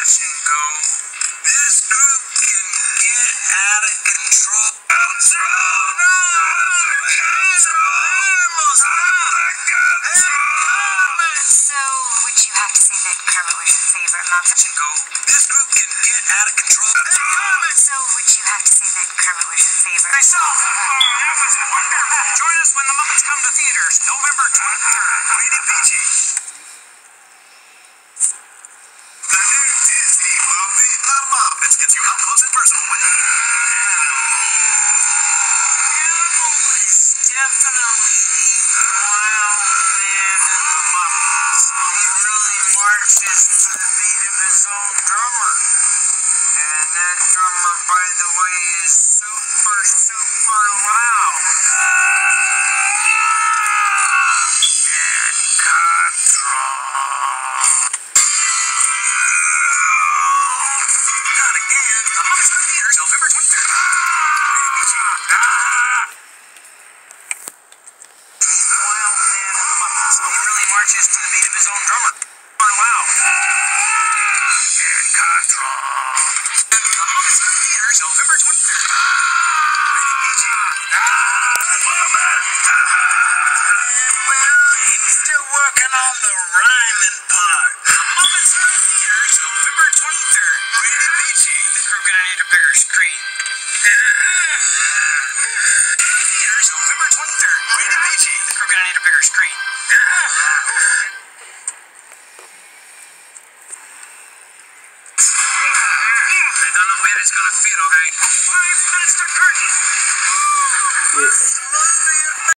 watch and go. This group can get out of control. So, would you have to say that Kermit was your favorite monster? This group can get out of control. So, would you have to say that Kermit was your favorite? Myself. That was wonderful. Join us when the Muppets come to theaters, November 23rd. Rated PG. The new Disney movie, The Muppets, gets you up close and personal with definitely wild man in the Muppets. He really marches to the beat of his own drummer. And that drummer, by the way, is super, super loud. And not again. The Muppets in theaters, November 23rd. Wild man in the Muppets. He really marches to the beat of his own drummer. Loud. And control. The Muppets in theaters, November 23rd. Rated PG. Well, he's still working on the rhyming